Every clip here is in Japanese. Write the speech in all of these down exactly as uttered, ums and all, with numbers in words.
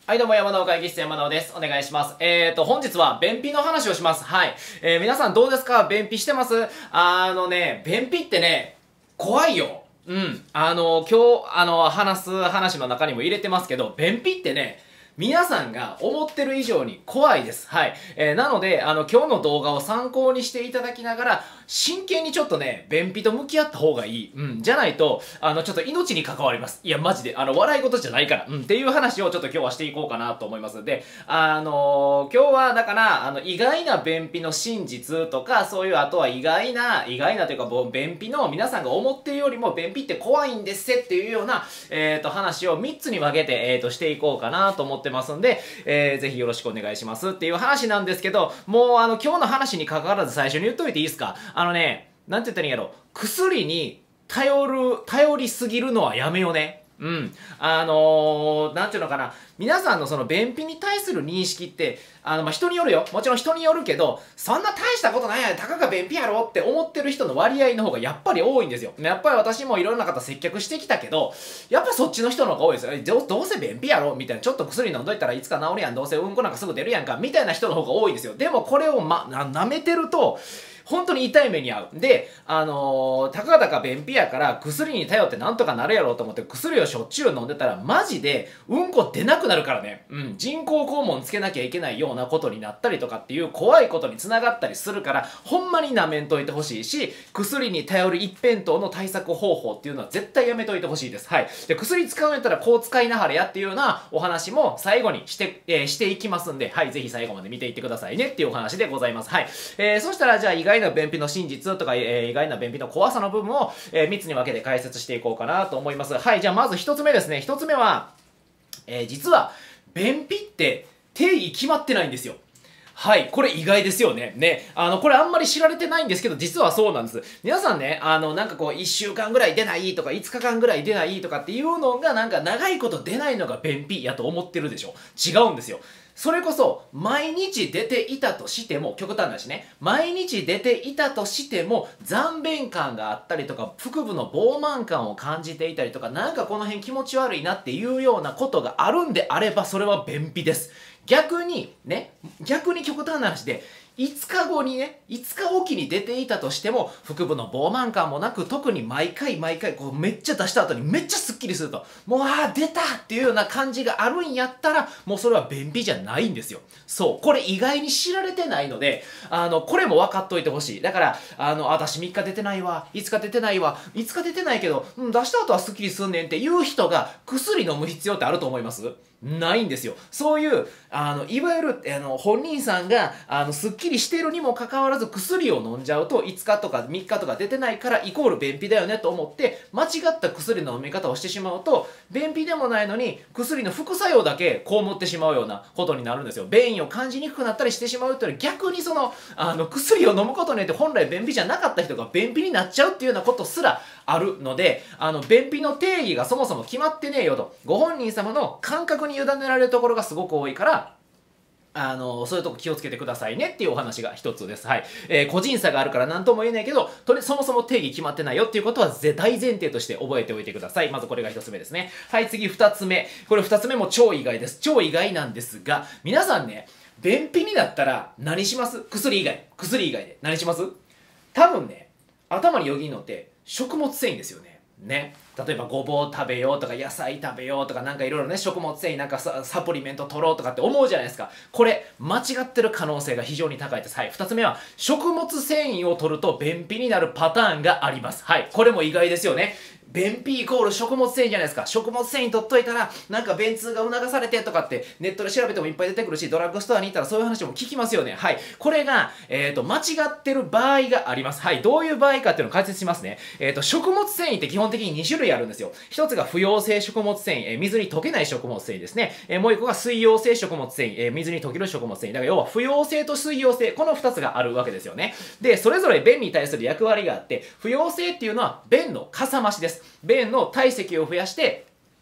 はい、どうも、山田会議室山田です。お願いします。えーと、本日は便秘の話をします。はい。えー、皆さんどうですか？便秘してます？あのね、便秘ってね、怖いよ。うん。あの、今日、あの、話す話の中にも入れてますけど、便秘ってね、皆さんが思ってる以上に怖いです。はい。えー、なので、あの、今日の動画を参考にしていただきながら、真剣にちょっとね、便秘と向き合った方がいい。うん。じゃないと、あの、ちょっと命に関わります。いや、マジで、あの、笑い事じゃないから。うん。っていう話をちょっと今日はしていこうかなと思います。で、あのー、今日は、だから、あの、意外な便秘の真実とか、そういう、あとは意外な、意外なというか、もう便秘の皆さんが思っているよりも、便秘って怖いんですっていうような、えっと、話をみっつに分けて、えっと、していこうかなと思ってますんで、えー、ぜひよろしくお願いしますっていう話なんですけど、もうあの今日の話に関わらず最初に言っといていいですか？あのね、なんて言ったらいいんやろ、薬に頼る、頼りすぎるのはやめようね。うん。あのー、なんていうのかな。皆さんのその便秘に対する認識って、あの、まあ、人によるよ。もちろん人によるけど、そんな大したことないやん。たかが便秘やろって思ってる人の割合の方がやっぱり多いんですよ。やっぱり私もいろんな方接客してきたけど、やっぱそっちの人の方が多いですよ。どどうせ便秘やろみたいな。ちょっと薬飲んどいたらいつか治るやん。どうせうんこなんかすぐ出るやんか。みたいな人の方が多いですよ。でもこれをま、な、舐めてると、本当に痛い目に遭う。で、あのー、たかだか便秘やから薬に頼ってなんとかなるやろうと思って薬をしょっちゅう飲んでたらマジでうんこ出なくなるからね。うん。人工肛門つけなきゃいけないようなことになったりとかっていう怖いことにつながったりするから、ほんまに舐めんといてほしいし、薬に頼る一辺倒の対策方法っていうのは絶対やめといてほしいです。はい。で、薬使うんやったらこう使いなはれやっていうようなお話も最後にして、えー、していきますんで、はい。ぜひ最後まで見ていってくださいねっていうお話でございます。はい。えー、そしたらじゃあ意外な便秘の真実とか、えー、意外な便秘の怖さの部分を、えー、みっつに分けて解説していこうかなと思います。はい。じゃあまずひとつめですね。ひとつめは、えー、実は便秘って定義決まってないんですよ。はい。これ意外ですよね。ね。あの、これあんまり知られてないんですけど、実はそうなんです。皆さんね、あの、なんかこう、いっしゅうかんぐらい出ないとか、いつかかんぐらい出ないとかっていうのが、なんか長いこと出ないのが便秘やと思ってるでしょ。違うんですよ。それこそ、毎日出ていたとしても、極端だしね、毎日出ていたとしても、残便感があったりとか、腹部の膨満感を感じていたりとか、なんかこの辺気持ち悪いなっていうようなことがあるんであれば、それは便秘です。逆に、ね、逆に極端な話で、いつかごにね、いつかおきに出ていたとしても、腹部の膨満感もなく、特に毎回毎回、こうめっちゃ出した後にめっちゃスッキリすると、もう、あー出たっていうような感じがあるんやったら、もうそれは便秘じゃないんですよ。そう。これ意外に知られてないので、あの、これも分かっといてほしい。だから、あの、私みっか出てないわ、いつか出てないわ、いつか出てないけど、うん、出した後はスッキリすんねんっていう人が、薬飲む必要ってあると思います？ないんですよ。そういう、あの、いわゆる、あの、本人さんが、あの、スッキリしているにもかかわらず薬を飲んじゃうと、いつかとかみっかとか出てないからイコール便秘だよねと思って、間違った薬の飲み方をしてしまうと、便秘でもないのに、薬の副作用だけ被ってしまうようなことになるんですよ。便意を感じにくくなったりしてしまうというのは、逆にその、あの、薬を飲むことによって本来便秘じゃなかった人が便秘になっちゃうっていうようなことすらあるので、あの、便秘の定義がそもそも決まってねえよと、ご本人様の感覚に委ねられるところがすごく多いから、あの、そういうとこ気をつけてくださいねっていうお話が一つです。はい。えー、個人差があるから何とも言えないけど、とり、そもそも定義決まってないよっていうことは大前提として覚えておいてください。まずこれが一つ目ですね。はい、次二つ目。これ二つ目も超意外です。超意外なんですが、皆さんね、便秘になったら何します？薬以外。薬以外で。何します？多分ね、頭によぎんのって食物繊維ですよね。ね。例えばごぼう食べようとか野菜食べようとかなんかいろいろね食物繊維なんかササプリメント取ろうとかって思うじゃないですか。これ間違ってる可能性が非常に高いです。はい。二つ目は食物繊維を取ると便秘になるパターンがあります。はい。これも意外ですよね。便秘イコール食物繊維じゃないですか。食物繊維取っといたら、なんか便通が促されてとかってネットで調べてもいっぱい出てくるし、ドラッグストアに行ったらそういう話も聞きますよね。はい。これが、えっと、間違ってる場合があります。はい。どういう場合かっていうのを解説しますね。えっと、食物繊維って基本的にに種類あるんですよ。一つが不溶性食物繊維、えー、水に溶けない食物繊維ですね。えー、もう一個が水溶性食物繊維、えー、水に溶ける食物繊維。だから要は不溶性と水溶性、この二つがあるわけですよね。で、それぞれ便に対する役割があって、不溶性っていうのは便のかさ増しです。便の体積を増やして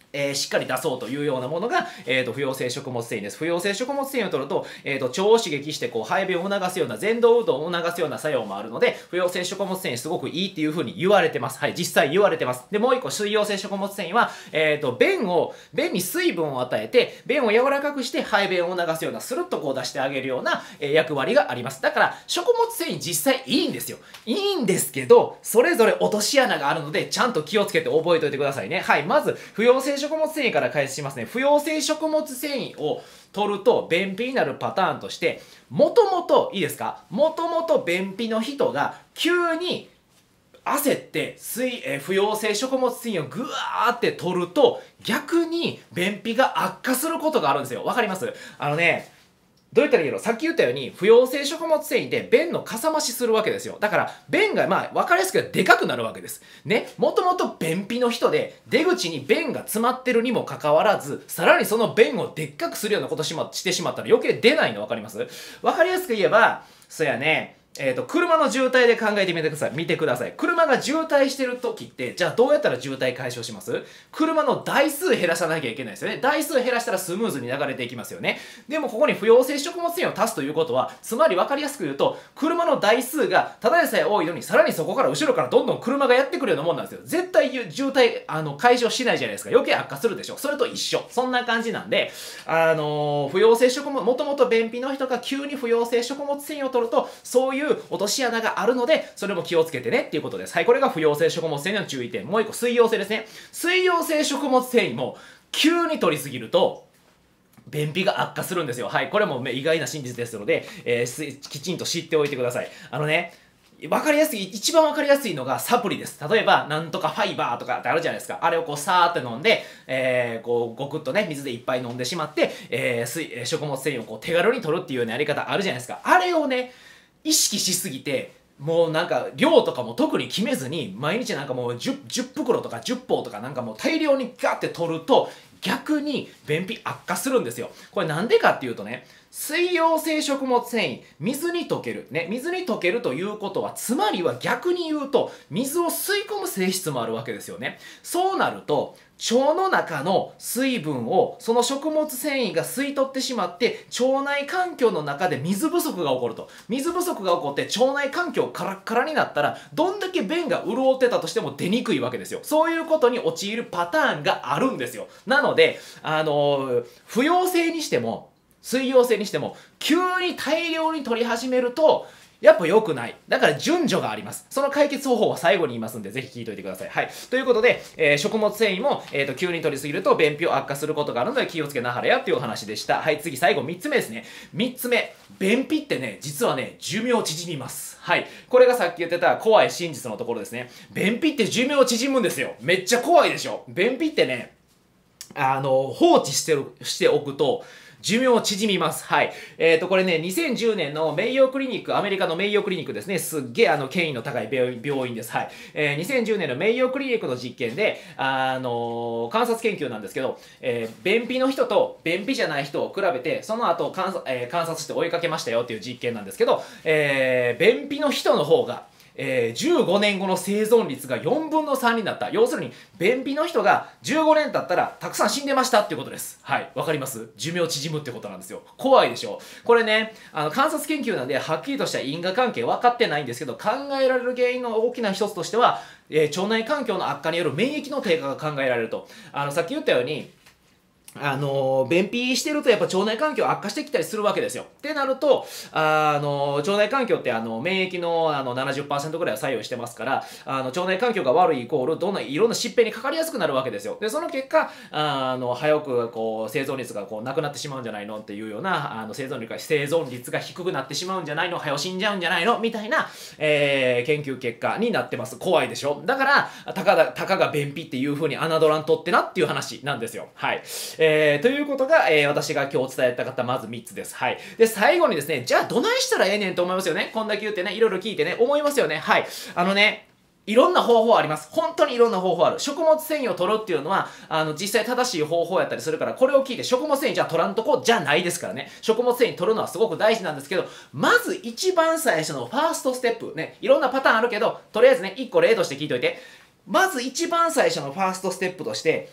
えー、しっかり出そうというようなものが、えーと、不溶性食物繊維です。不溶性食物繊維を取ると、えーと、腸を刺激して、こう、排便を促すような、蠕動運動を促すような作用もあるので、不溶性食物繊維すごくいいっていう風に言われてます。はい、実際言われてます。で、もう一個、水溶性食物繊維は、えーと、便を、便に水分を与えて、便を柔らかくして排便を促すような、スルッとこう出してあげるような、えー、役割があります。だから、食物繊維実際いいんですよ。いいんですけど、それぞれ落とし穴があるので、ちゃんと気をつけて覚えておいてくださいね。はい、まず、不溶性食物繊維から開始しますね。不溶性食物繊維を取ると便秘になるパターンとして、もともと、いいですか、もともと便秘の人が急に焦って水、えー、不溶性食物繊維をぐわーって取ると、逆に便秘が悪化することがあるんですよ。わかります？あのね、どう言ったらいいの？さっき言ったように、不溶性食物繊維で便のかさ増しするわけですよ。だから、便が、まあ、わかりやすくでかくなるわけです。ね。もともと便秘の人で、出口に便が詰まってるにもかかわらず、さらにその便をでっかくするようなことしましてしまったら余計出ないのわかります？わかりやすく言えば、そうやね、えっと、車の渋滞で考えてみてください。見てください。車が渋滞してる時って、じゃあどうやったら渋滞解消します？車の台数減らさなきゃいけないですよね。台数減らしたらスムーズに流れていきますよね。でもここに不溶性食物繊維を足すということは、つまり分かりやすく言うと、車の台数がただでさえ多いのに、さらにそこから後ろからどんどん車がやってくるようなもんなんですよ。絶対渋滞、あの、解消しないじゃないですか。余計悪化するでしょ。それと一緒。そんな感じなんで、あのー、不溶性食物、もともと便秘の人が急に不溶性食物繊維を取ると、そういう落とし穴があるので、それも気をつけてねっていうことです。はい、これが不溶性食物繊維の注意点。もう一個、水溶性ですね。水溶性食物繊維も急に取りすぎると、便秘が悪化するんですよ。はい、これも意外な真実ですので、えー、きちんと知っておいてください。あのね、わかりやすい、一番わかりやすいのがサプリです。例えば、なんとかファイバーとかってあるじゃないですか。あれをこう、さーって飲んで、えー、こう、ごくっとね、水でいっぱい飲んでしまって、えー、水、食物繊維をこう、手軽に取るっていうようなやり方あるじゃないですか。あれをね、意識しすぎて、もうなんか量とかも特に決めずに毎日なんかもう 10, じゅっ袋とかじゅっぽうとかなんかもう大量にガッて取ると逆に便秘悪化するんですよ。これなんでかっていうとね、水溶性食物繊維、水に溶ける。ね、水に溶けるということは、つまりは逆に言うと、水を吸い込む性質もあるわけですよね。そうなると、腸の中の水分をその食物繊維が吸い取ってしまって腸内環境の中で水不足が起こると。水不足が起こって腸内環境カラッカラになったらどんだけ便が潤ってたとしても出にくいわけですよ。そういうことに陥るパターンがあるんですよ。なので、あのー、不溶性にしても水溶性にしても急に大量に取り始めるとやっぱ良くない。だから順序があります。その解決方法は最後に言いますんで、ぜひ聞いといてください。はい。ということで、えー、食物繊維も、えーと、急に取りすぎると便秘を悪化することがあるので気をつけなはれやっていうお話でした。はい、次、最後みっつめですね。みっつめ。便秘ってね、実はね、寿命を縮みます。はい。これがさっき言ってた怖い真実のところですね。便秘って寿命を縮むんですよ。めっちゃ怖いでしょ。便秘ってね、あの、放置してる、しておくと、寿命を縮みます。はい。えっと、これね、にせんじゅうねんのメイヨークリニック、アメリカのメイヨークリニックですね。すっげえ、あの、権威の高い病院です。はい。えー、にせんじゅうねんのメイヨークリニックの実験で、あのー、観察研究なんですけど、えー、便秘の人と便秘じゃない人を比べて、その後観察、えー、観察して追いかけましたよっていう実験なんですけど、えー、便秘の人の方が、えー、じゅうごねんごの生存率がよんぶんのさんになった。要するに、便秘の人がじゅうごねん経ったらたくさん死んでましたっていうことです。はい。わかります？寿命縮むってことなんですよ。怖いでしょ？これね、あの、観察研究なんで、はっきりとした因果関係分かってないんですけど、考えられる原因の大きな一つとしては、えー、腸内環境の悪化による免疫の低下が考えられると。あの、さっき言ったように、あの、便秘してるとやっぱ腸内環境悪化してきたりするわけですよ。ってなると、あの、腸内環境ってあの、免疫のあの ななじゅっパーセント ぐらいは作用してますから、あの、腸内環境が悪いイコール、どんないろんな疾病にかかりやすくなるわけですよ。で、その結果、あの、早くこう、生存率がこう、なくなってしまうんじゃないのっていうような、あの、生存率が、生存率が低くなってしまうんじゃないの、早死んじゃうんじゃないのみたいな、えー、研究結果になってます。怖いでしょ？だから、たかだ、たかが便秘っていう風に侮らんとってなっていう話なんですよ。はい。えー、ということが、えー、私が今日伝えたかったまずみっつです。はい。で、最後にですね、じゃあどないしたらええねんと思いますよね。こんだけ言ってね、いろいろ聞いてね、思いますよね。はい。あのね、いろんな方法あります。本当にいろんな方法ある。食物繊維を取るっていうのは、あの、実際正しい方法やったりするから、これを聞いて食物繊維じゃあ取らんとこじゃないですからね。食物繊維取るのはすごく大事なんですけど、まず一番最初のファーストステップ、ね、いろんなパターンあるけど、とりあえずね、いっこ例として聞いといて、まず一番最初のファーストステップとして、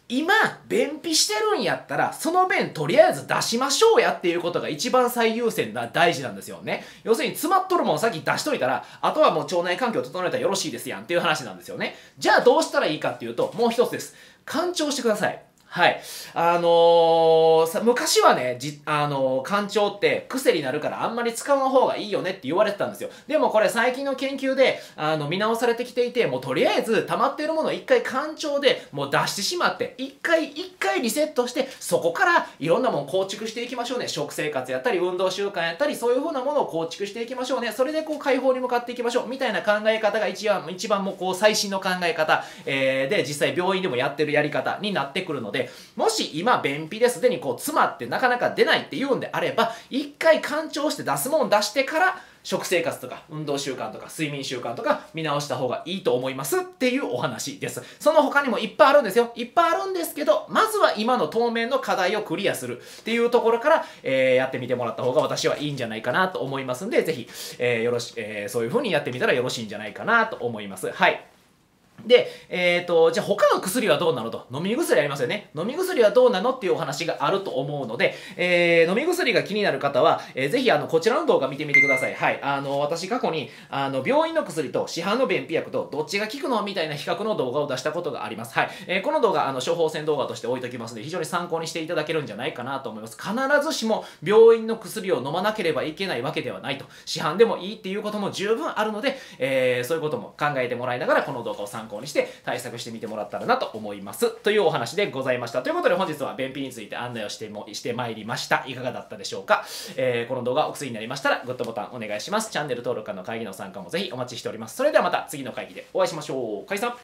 今、便秘してるんやったら、その便とりあえず出しましょうやっていうことが一番最優先な大事なんですよね。要するに詰まっとるもん先出しといたら、あとはもう腸内環境を整えたらよろしいですやんっていう話なんですよね。じゃあどうしたらいいかっていうと、もう一つです。干潮してください。はい。あのー、さ、昔はね、じ、あのー、干潮って癖になるからあんまり使わん方がいいよねって言われてたんですよ。でもこれ最近の研究で、あの、見直されてきていて、もうとりあえず溜まっているものを一回干潮でもう出してしまって、一回、一回リセットして、そこからいろんなもの構築していきましょうね。食生活やったり、運動習慣やったり、そういう風なものを構築していきましょうね。それでこう解放に向かっていきましょう。みたいな考え方が一番、一番もうこう最新の考え方、えー、で、実際病院でもやってるやり方になってくるので、もし今便秘ですでにこう詰まってなかなか出ないっていうんであれば、一回干潮して出すもん出してから食生活とか運動習慣とか睡眠習慣とか見直した方がいいと思いますっていうお話です。その他にもいっぱいあるんですよ。いっぱいあるんですけど、まずは今の当面の課題をクリアするっていうところから、えー、やってみてもらった方が私はいいんじゃないかなと思いますんで、ぜひ、えー、よろし、えー、そういう風にやってみたらよろしいんじゃないかなと思います。はい。で、えっ、ー、と、じゃあ他の薬はどうなのと。飲み薬ありますよね。飲み薬はどうなのっていうお話があると思うので、えー、飲み薬が気になる方は、えー、ぜひあの、こちらの動画見てみてください。はい。あの、私過去に、あの、病院の薬と市販の便秘薬とどっちが効くのみたいな比較の動画を出したことがあります。はい。えー、この動画、あの、処方箋動画として置いときますので、非常に参考にしていただけるんじゃないかなと思います。必ずしも病院の薬を飲まなければいけないわけではないと。市販でもいいっていうことも十分あるので、えー、そういうことも考えてもらいながら、この動画を参考にして対策してみてもらったらなと思いますというお話でございました。ということで本日は便秘について案内をしてもしてまいりました。いかがだったでしょうか。えー、この動画お薬になりましたらグッドボタンお願いします。チャンネル登録からの会議の参加もぜひお待ちしております。それではまた次の会議でお会いしましょう。解散。